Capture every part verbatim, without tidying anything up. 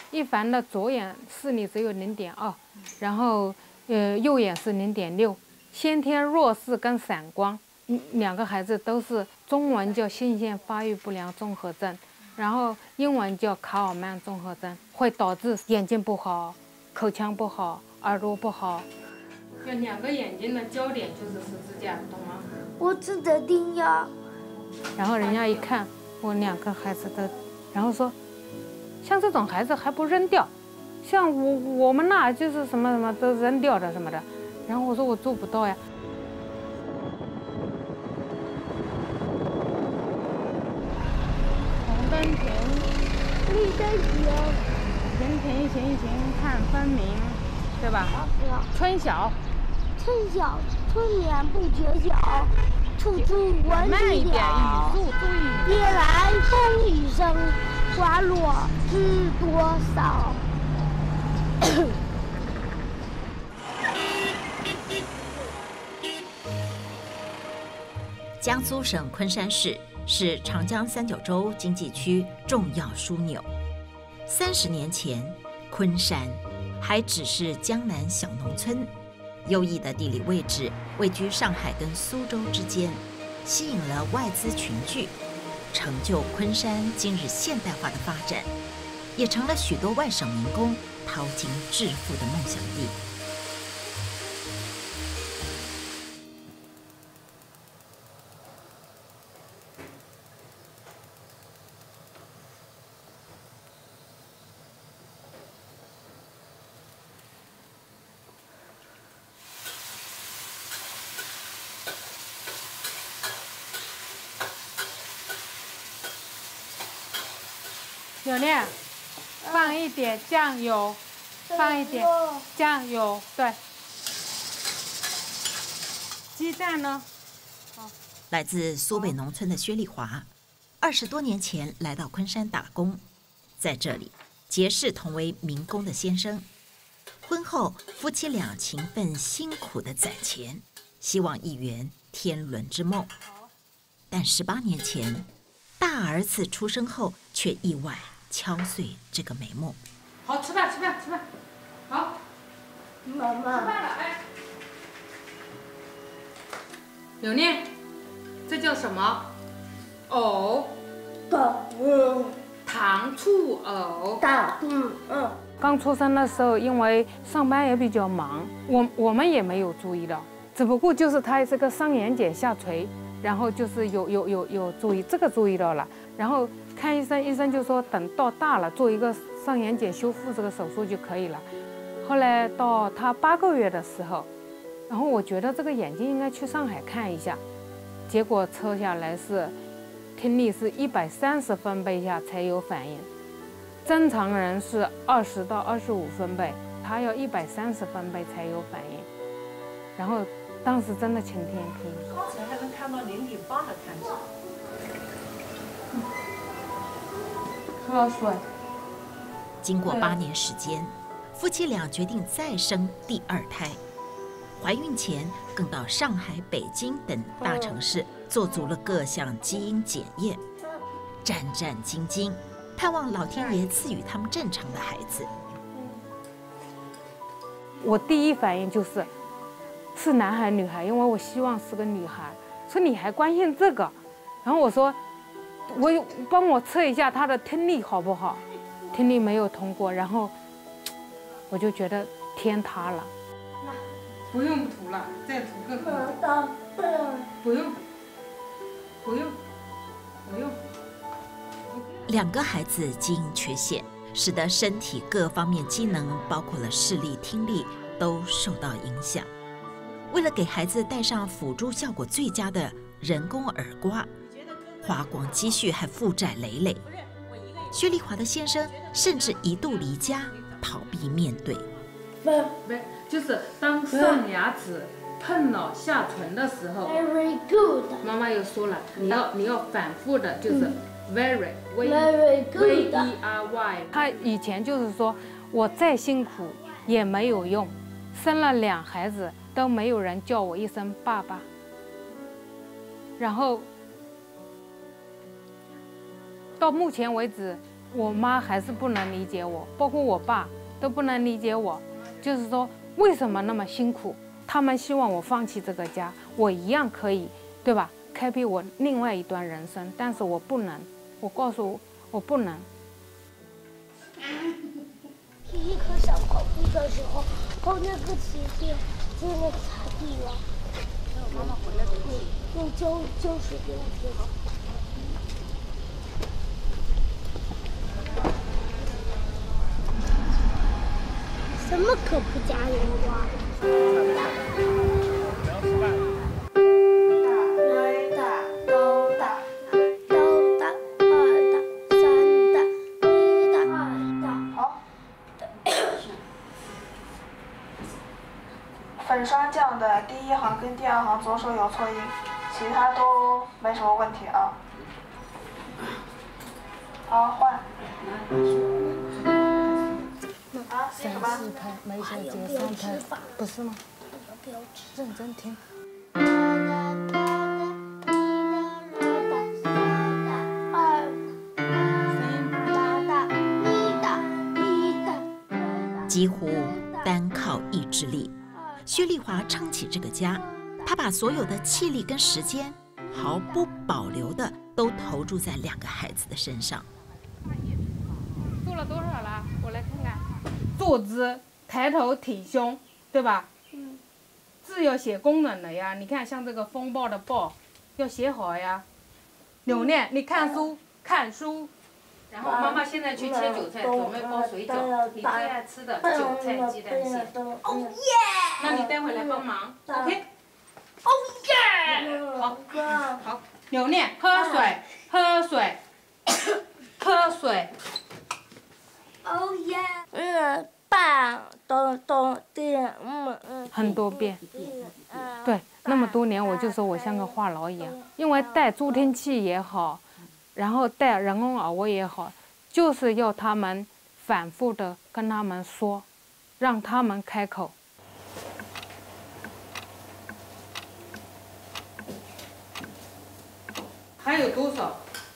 一凡的左眼视力只有零点二，然后呃右眼是零点六，先天弱视跟散光，嗯，两个孩子都是中文叫性腺发育不良综合症，然后英文叫卡尔曼综合症，会导致眼睛不好、口腔不好、耳朵不好。就两个眼睛的焦点就是十字架，懂吗？ 我知道的呀。 然后人家一看我两个孩子都，然后说，像这种孩子还不扔掉，像我我们那就是什么什么都扔掉的什么的。然后我说我做不到呀。红灯停， 绿灯停， 停停行行看分明，对吧？春晓， 春晓春眠不觉晓，处处闻啼鸟。 慢一点，语速注意。 夜来风雨声，花落知多少。 江苏省昆山市是长江三角洲经济区重要枢纽。三十年前，昆山还只是江南小农村，优异的地理位置位居上海跟苏州之间，吸引了外资群聚，成就昆山今日现代化的发展，也成了许多外省民工淘金致富的梦想地。 有亮，放一点酱油，放一点酱油，对。鸡蛋呢？ 来自苏北农村的薛丽华，二十多年前来到昆山打工，在这里结识同为民工的先生。婚后，夫妻俩勤奋辛苦的攒钱，希望一圆天伦之梦。但十八年前，大儿子出生后，却意外敲碎这个美梦。 好，吃饭，吃饭，吃饭。好， 妈妈， 吃饭了，哎。柳念，这叫什么？藕。 糖嗯， 糖醋藕。 糖嗯嗯。 刚出生的时候，因为上班也比较忙，我我们也没有注意到，只不过就是他这个上眼睑下垂，然后就是有有有有注意，这个注意到了，然后看医生，医生就说等到大了做一个上眼睑修复这个手术就可以了。后来到他八个月的时候，然后我觉得这个眼睛应该去上海看一下，结果测下来是听力是一百三十分贝下才有反应。正常人是二十到二十五分贝，他要一百三十分贝才有反应。然后当时真的晴天霹雳。 刚才还能看到零点八的看值。 喝水。 经过八年时间，夫妻俩决定再生第二胎。怀孕前更到上海、北京等大城市做足了各项基因检验，战战兢兢。盼望老天爷赐予他们正常的孩子。 我第一反应就是是男孩女孩，因为我希望是个女孩。说你还关心这个？然后我说我帮我测一下他的听力好不好？听力没有通过，然后我就觉得天塌了。不用涂了，再涂个口罩。不用，不用，不用。 两个孩子基因缺陷，使得身体各方面机能，包括了视力、听力，都受到影响。为了给孩子戴上辅助效果最佳的人工耳刮，花光积蓄还负债累累。薛丽华的先生甚至一度离家，逃避面对。 不，就是当上牙齿碰到下唇的时候 ，Very good。 妈妈又说了，你要你要反复的，就是。Very very good。 V E R Y。他以前就是说，我再辛苦也没有用，生了两孩子都没有人叫我一声爸爸。然后到目前为止， 我妈还是不能理解我，包括我爸都不能理解我，就是说为什么那么辛苦？他们希望我放弃这个家，我一样可以，对吧？开辟我另外一段人生，但是我不能，我告诉我，我不能。 皮皮可想跑步的时候，后那个鞋垫真的擦地了。妈妈回来之后，用胶胶水给我贴好。什么可不加油啊？ 粉刷匠的第一行跟第二行左手有错音，其他都没什么问题啊。好，换。啊，念什么？ 梅小姐上台，不是吗？认真听。 几乎单靠意志力，薛丽华撑起这个家。她把所有的气力跟时间毫不保留的都投注在两个孩子的身上。 做了多少了？我来看看。坐姿、抬头、挺胸，对吧？嗯。字要写工整的呀，你看像这个风暴的暴，要写好呀。扭念，你看书，看书。然后妈妈现在去切韭菜，准备包水饺，你最爱吃的韭菜鸡蛋馅。哦耶！那你待会来帮忙 ，OK？ 哦耶！好，好，扭念，喝水，喝水，喝水。 哦耶！嗯，爸，咚咚叮，嗯嗯。很多遍。对，那么多年我就说我像个话痨一样，因为带助听器也好。然后带人工耳蜗也好，就是要他们反复的跟他们说，让他们开口。 还有多少？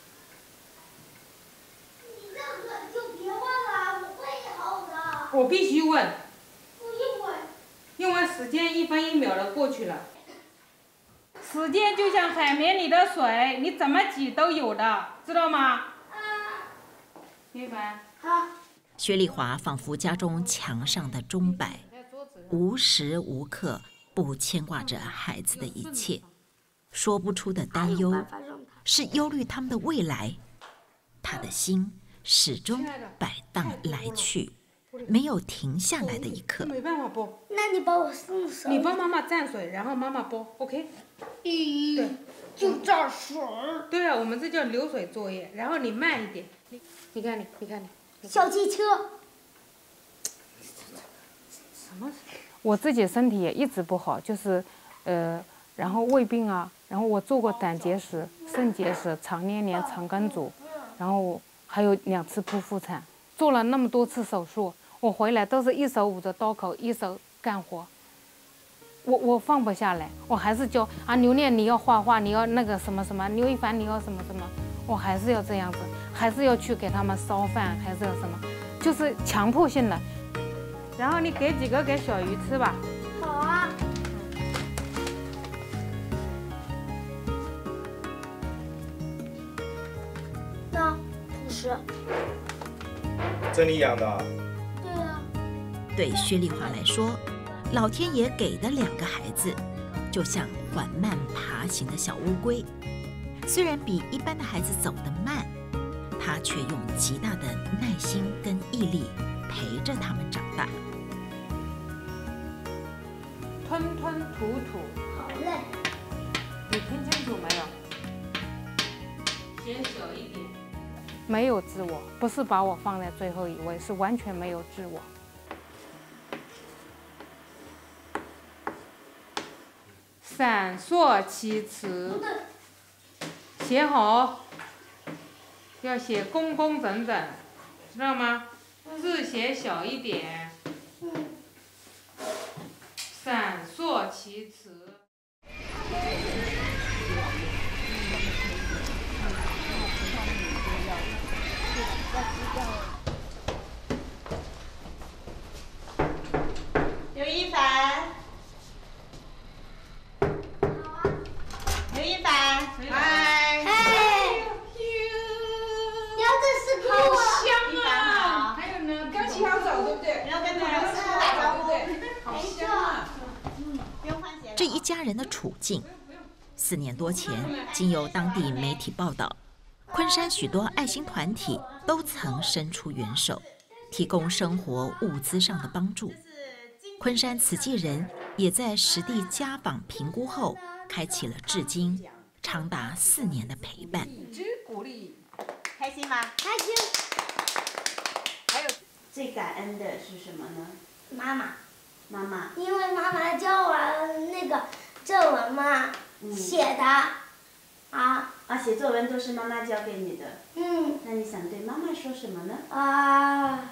你这个就别问了，我会好的。 我必须问。 不一会儿。 因为时间一分一秒的过去了。时间就像海绵里的水，你怎么挤都有的，知道吗？啊。明白。好。 薛丽华仿佛家中墙上的钟摆，无时无刻不牵挂着孩子的一切，说不出的担忧，是忧虑他们的未来。他的心始终摆荡来去，没有停下来的一刻。 没办法剥。 那你帮我送手。 你帮妈妈蘸水，然后妈妈剥 ，OK？ 咦， 对， 就蘸水儿。 对啊，我们这叫流水作业。然后你慢一点，你你看你，你看你。 小汽车。 什么？我自己身体也一直不好，就是，呃，然后胃病啊，然后我做过胆结石、肾结石、肠粘连、肠梗阻，然后还有两次剖腹产，做了那么多次手术，我回来都是一手捂着刀口，一手干活。我我放不下来，我还是教啊刘念你要画画，你要那个什么什么，刘一凡你要什么什么，我还是要这样子，还是要去给他们烧饭，还是要什么，就是强迫性的。然后你给几个给小鱼吃吧。 好啊。那不是。 这你养的？ 对啊。 对薛丽华来说，老天爷给的两个孩子，就像缓慢爬行的小乌龟，虽然比一般的孩子走得慢，他却用极大的耐心跟毅力陪着他们长大。 吞吞吐吐。 好嘞。 你听清楚没有？写小一点。没有自我，不是把我放在最后一位，是完全没有自我。闪烁其词，写好，要写工工整整，知道吗？字写小一点。闪烁其词。 刘一凡，刘一凡，嗨， 哎，要这是好我。 香啊！还有呢，刚洗好澡，对不对？ 要跟同事打招呼， 好香啊！ 不用换鞋了。 这一家人的处境，四年多前，经由当地媒体报道，昆山许多爱心团体都曾伸出援手，提供生活物资上的帮助。昆山慈济人也在实地家访评估后，开启了至今长达四年的陪伴。 鼓励， 开心吗？ 开心。 还有最感恩的是什么呢？ 妈妈， 妈妈。 因为妈妈教我那个作文嘛， 嗯、 写的，啊。 啊，写作文都是妈妈教给你的。 嗯。 那你想对妈妈说什么呢？ 啊。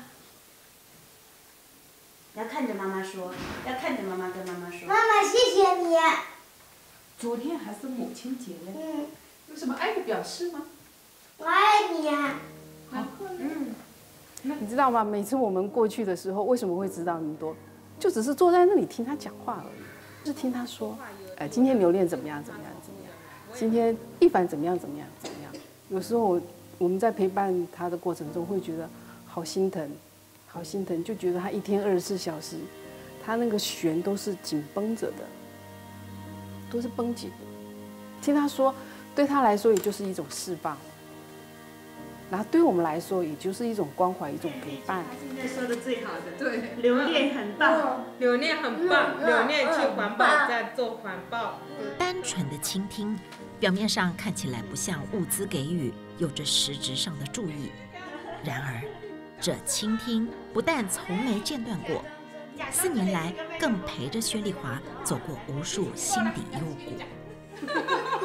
要看着妈妈说，要看着妈妈跟妈妈说。 妈妈，谢谢你。 昨天还是母亲节嘞。 嗯。 有什么爱的表示吗？ 我爱你。 然后嗯， 你知道吗？每次我们过去的时候，为什么会知道那么多？就只是坐在那里听他讲话而已，就是听他说，哎，今天留恋怎么样怎么样怎么样，今天一凡怎么样怎么样怎么样。有时候我们在陪伴他的过程中，会觉得好心疼。好心疼，就觉得他一天二十四小时，他那个弦都是紧绷着的，都是绷紧的。听他说，对他来说也就是一种释放，然后对我们来说也就是一种关怀，一种陪伴。 他现在说的最好的， 对， 留恋很棒， 留恋很棒，留恋去环保站做环保。 单纯的倾听，表面上看起来不像物资给予，有着实质上的注意，然而。这倾听不但从没间断过，四年来更陪着薛丽华走过无数心底幽谷。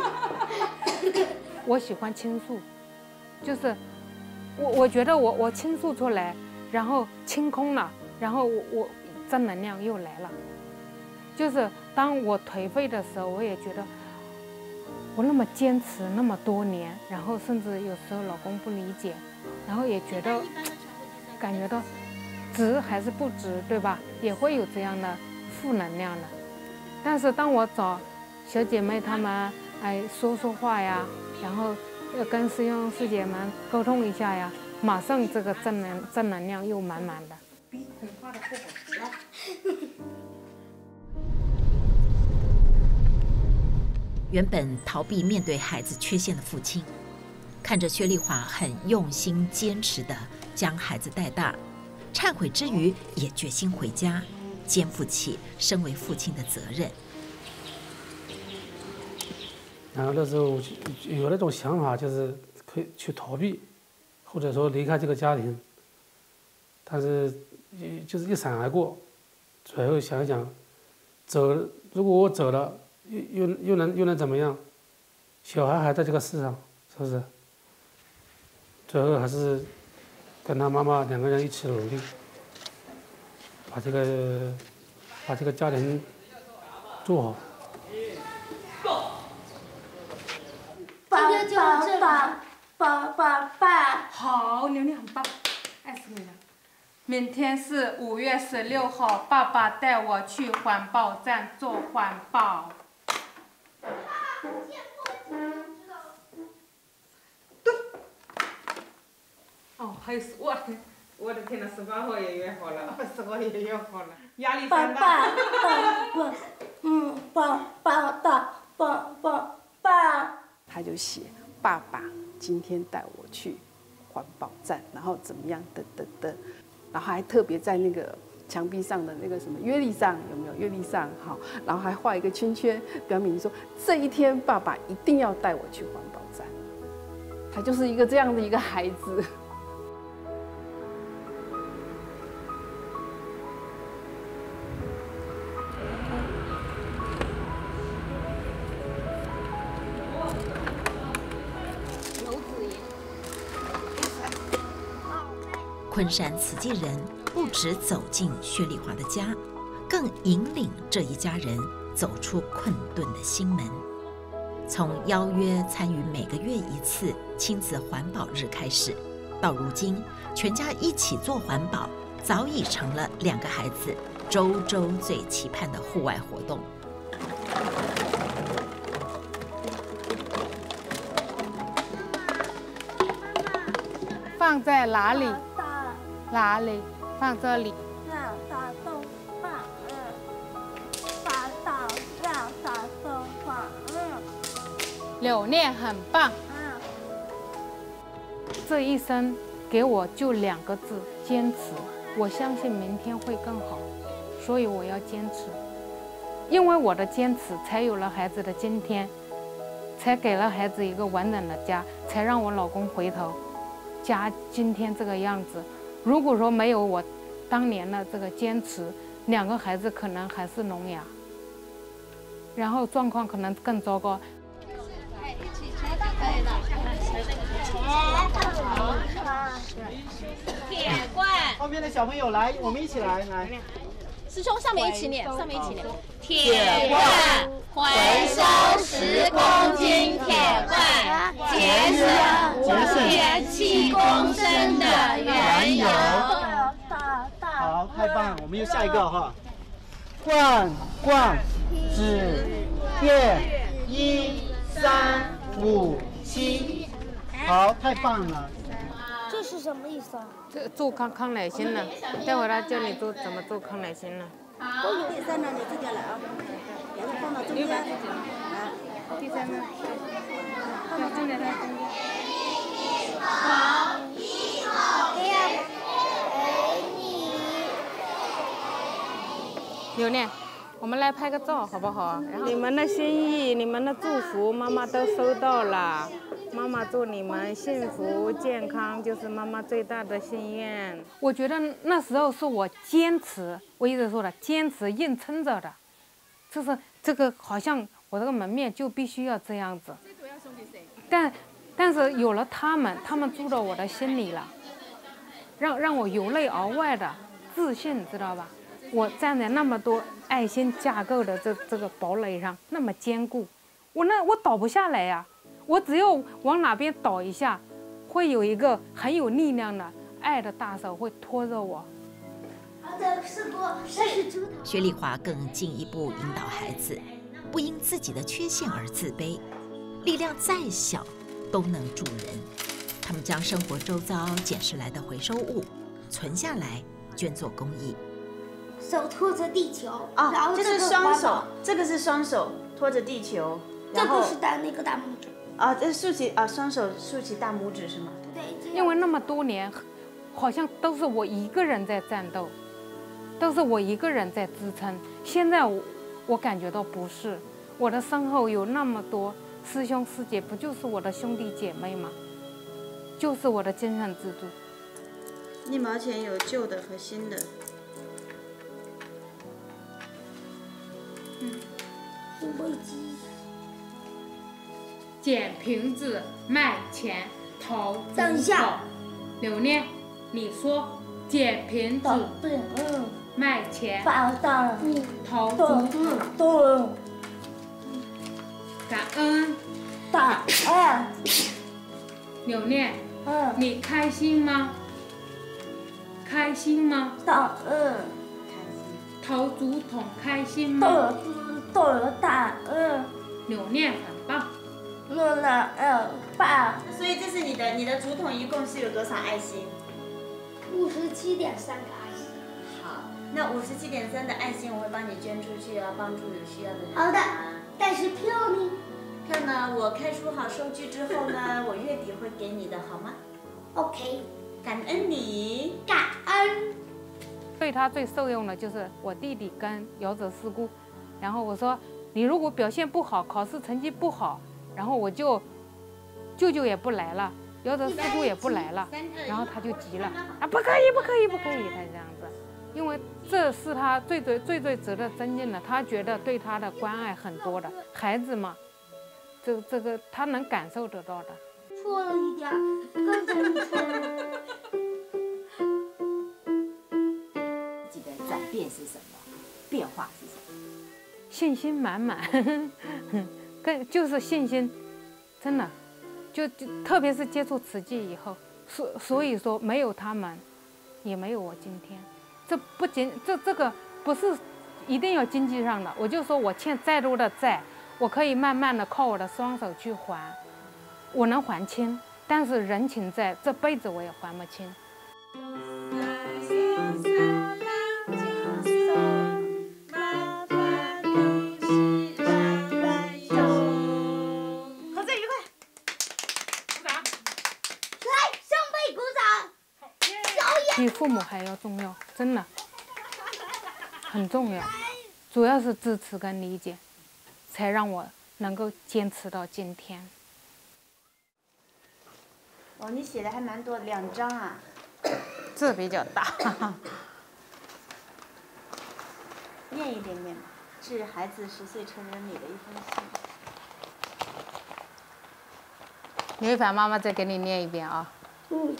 我喜欢倾诉，就是我我觉得我我倾诉出来，然后清空了，然后我我正能量又来了。就是当我颓废的时候，我也觉得我那么坚持那么多年，然后甚至有时候老公不理解，然后也觉得。感觉到值还是不值，对吧？也会有这样的负能量的。但是当我找小姐妹她们哎说说话呀，然后跟师兄师姐们沟通一下呀，马上这个正能正能量又满满的。 原本逃避面对孩子缺陷的父亲，看着薛丽华很用心坚持的将孩子带大，忏悔之余也决心回家，肩负起身为父亲的责任。 然后那时候有那种想法，就是可以去逃避，或者说离开这个家庭，但是就是一闪而过。最后想一想，走，如果我走了，又又又能又能怎么样？小孩还在这个世上，是不是？最后还是跟他妈妈两个人一起努力，把这个把这个家庭做好。 爸爸爸爸爸爸， 好，牛牛很棒，爱死你了。明天是五月十六号，爸爸带我去环保站做环保。哦，还有我的天，我的天呐，十八号也约好了，二十号也约好了，压力山大。 爸爸爸，嗯，爸爸爸爸爸爸。 他就写爸爸今天带我去环保站，然后怎么样等等等，然后还特别在那个墙壁上的那个什么约历上有没有约历上好，然后还画一个圈圈，表明说这一天爸爸一定要带我去环保站。他就是一个这样的一个孩子。 昆山慈济人不只走进薛丽华的家，更引领这一家人走出困顿的心门。从邀约参与每个月一次亲子环保日开始， 到如今，全家一起做环保，早已成了两个孩子周周最期盼的户外活动。 放在哪里？哪里？放这里。 要打动放嗯，打到要打动放嗯。 柳念很棒。 嗯。 这一生给我就两个字：坚持。我相信明天会更好，所以我要坚持。因为我的坚持，才有了孩子的今天，才给了孩子一个完整的家，才让我老公回头。家今天这个样子，如果说没有我当年的这个坚持，两个孩子可能还是聋哑，然后状况可能更糟糕。 铁罐，后面的小朋友来，我们一起来来。 师兄，上面一起念，上面一起念。 铁罐， 回收十公斤铁罐，节省约七公升的原油。 好，太棒了！我们又下一个哈。罐罐纸叶一三五七，好，太棒了。 这是什么意思啊？ 这做康康乃馨呢，待会儿他教你做怎么做康乃馨呢。 都有第三张你自己来啊，把它放到中间。来， 第三张，放在中间。 好，一好，给你。 柳念，我们来拍个照好不好？然后你们的心意、你们的祝福，妈妈都收到了。妈妈祝你们幸福健康，就是妈妈最大的心愿。我觉得那时候是我坚持，我一直说的坚持硬撑着的，就是这个好像我这个门面就必须要这样子。但但是有了他们，他们住到我的心里了，让让我由内而外的自信，知道吧？我站在那么多爱心架构的这这个堡垒上，那么坚固，我那我倒不下来呀、啊。我只要往哪边倒一下，会有一个很有力量的爱的大手会拖着我。 好的，师傅，这是猪头。 薛丽华更进一步引导孩子，不因自己的缺陷而自卑，力量再小都能助人。他们将生活周遭捡拾来的回收物存下来，捐做公益。 手托着地球， 啊， 然后这是双手，这个是双手托着地球， 这个是大那个大拇指。 啊，这竖起啊，双手竖起大拇指是吗？ 对， 因为那么多年，好像都是我一个人在战斗，都是我一个人在支撑。现在我我感觉到不是，我的身后有那么多师兄师姐，不就是我的兄弟姐妹吗？就是我的精神支柱。 一毛钱有旧的和新的。 嗯。 危机。 捡瓶子卖钱投等一下， 柳念，你说捡瓶子卖钱投资感恩感恩。 柳念，你开心吗？开心吗？ 感恩。 投竹筒开心吗？ 投资感恩。 柳念很棒。 诺娜二爸， 所以这是你的，你的竹筒一共是有多少爱心？ 五十七点三个爱心。 好，那五十七点三的爱心我会帮你捐出去，要帮助有需要的人。 好的，但是票呢？ 票呢？我开出好收据之后呢，我月底会给你的，好吗 ？OK。 感恩你， 感恩。 对他最受用的就是我弟弟跟姚者四姑，然后我说你如果表现不好，考试成绩不好。然后我就，舅舅也不来了，姚者四姑也不来了，然后他就急了，啊，不可以，不可以，不可以，他这样子，因为这是他最最最最值得尊敬的，他觉得对他的关爱很多的，孩子嘛，这这个他能感受得到的。 错了一点，刚才你说了。 自己的转变是什么？变化是什么？ 信心满满。更就是信心，真的，就就特别是接触慈济以后， 所所以说没有他们，也没有我今天。这不仅这这个不是一定要经济上的，我就说我欠再多的债，我可以慢慢的靠我的双手去还，我能还清，但是人情债这辈子我也还不清。比父母还要重要，真的很重要。主要是支持跟理解，才让我能够坚持到今天。 哦，你写的还蛮多，两张啊。 字比较大。 念一点念吧，致孩子十岁成人礼的一封信。 刘一凡，妈妈再给你念一遍啊。 嗯。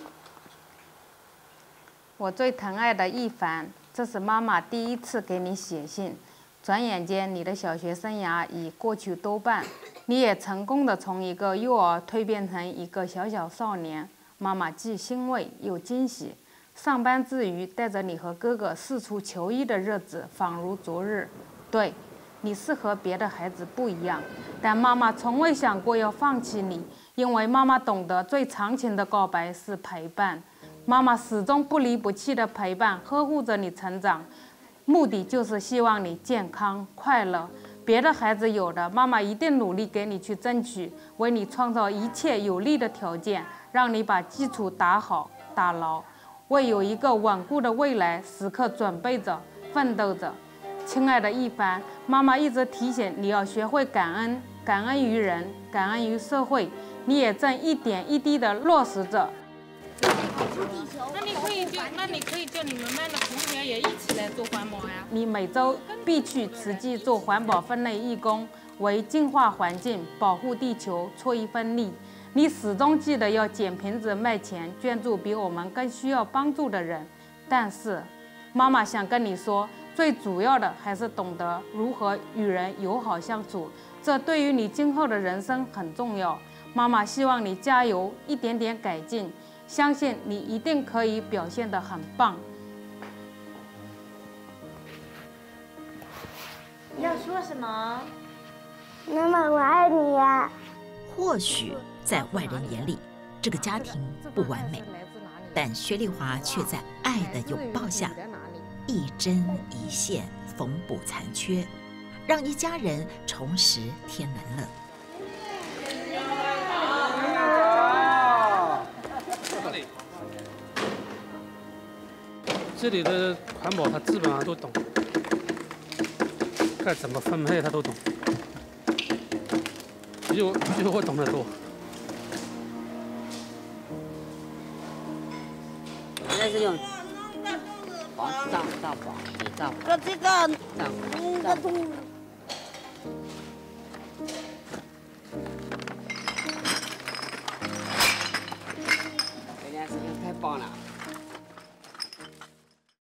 我最疼爱的一凡，这是妈妈第一次给你写信。转眼间，你的小学生涯已过去多半，你也成功的从一个幼儿蜕变成一个小小少年。妈妈既欣慰又惊喜。上班之余，带着你和哥哥四处求医的日子，仿如昨日。对，你是和别的孩子不一样，但妈妈从未想过要放弃你，因为妈妈懂得最长情的告白是陪伴。妈妈始终不离不弃的陪伴、呵护着你成长，目的就是希望你健康快乐。别的孩子有的，妈妈一定努力给你去争取，为你创造一切有利的条件，让你把基础打好打牢，为有一个稳固的未来时刻准备着、奋斗着。亲爱的一凡，妈妈一直提醒你要学会感恩，感恩于人，感恩于社会，你也正一点一滴地落实着。那你可以就，那你可以叫你们班的同学也一起来做环保呀。你每周必去慈济做环保分类义工，为净化环境、保护地球出一份力。你始终记得要捡瓶子卖钱，捐助比我们更需要帮助的人。但是，妈妈想跟你说，最主要的还是懂得如何与人友好相处，这对于你今后的人生很重要。妈妈希望你加油，一点点改进。相信你一定可以表现得很棒。 要说什么？ 妈妈，我爱你呀。 或许在外人眼里，这个家庭不完美，但薛丽华却在爱的拥抱下，一针一线缝补残缺，让一家人重拾天伦乐。 这里的环保他基本上都懂，该怎么分配他都懂，比我比我懂得多。 那是用黄皂皂宝、水皂宝。 这个嗯，这种。 这件事情太棒了。